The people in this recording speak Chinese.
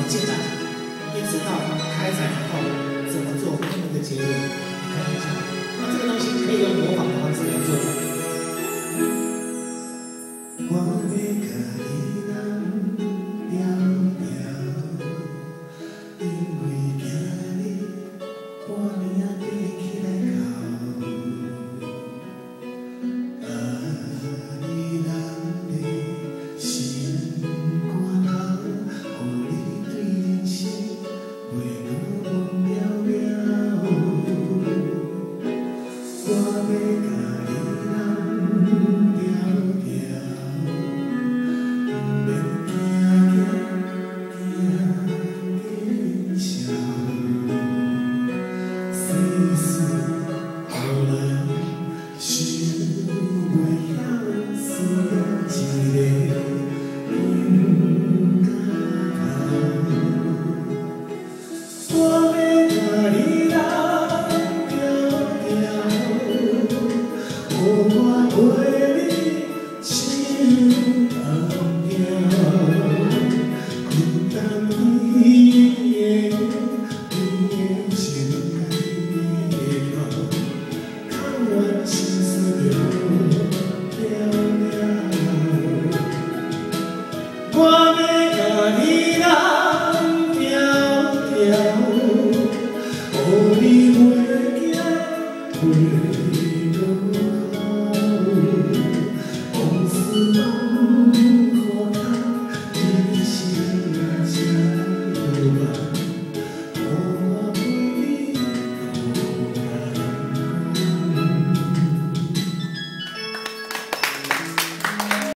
进来，也知道开展以后怎么做那个结论，你看一下。那这个东西可以用模仿的方式来做。我要甲你人调调，因为惊你半暝啊爬起来哭。啊，你人的心肝头，予你对人生袂那么渺渺。我要甲你人调调，不免惊惊笑，世事无人想袂晓，需要一个勇敢头。我要甲你人调调，我陪你唱红调，孤单你。